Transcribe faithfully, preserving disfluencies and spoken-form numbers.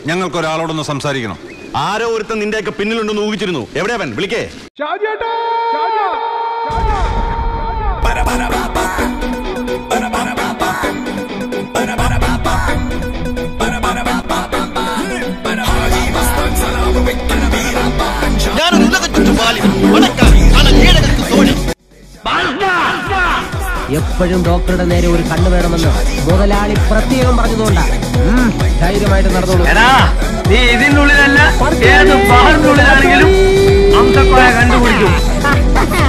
ഞങ്ങൾക്ക് ഒരാളോടൊന്ന് സംസാരിക്കണം. ആരോ ഒരുത്തൻ നിന്റെയൊക്കെ പിന്നിലുണ്ടെന്ന് ഊഹിച്ചിരുന്നു. എവിടെയാവൻ? വിളിക്കേ. എപ്പോഴും ഡോക്ടറുടെ നേരെ ഒരു കണ്ണ് വേണമെന്ന് മുതലാളി പ്രത്യേകം പറഞ്ഞതുകൊണ്ടാണ്. ധൈര്യമായിട്ട് നടന്നോളൂ. നീ ഇതിനുള്ളിലല്ല, ഏത് ബാറിനുള്ളിലാണെങ്കിലും അംസക്കോയ കണ്ടുപിടിക്കും.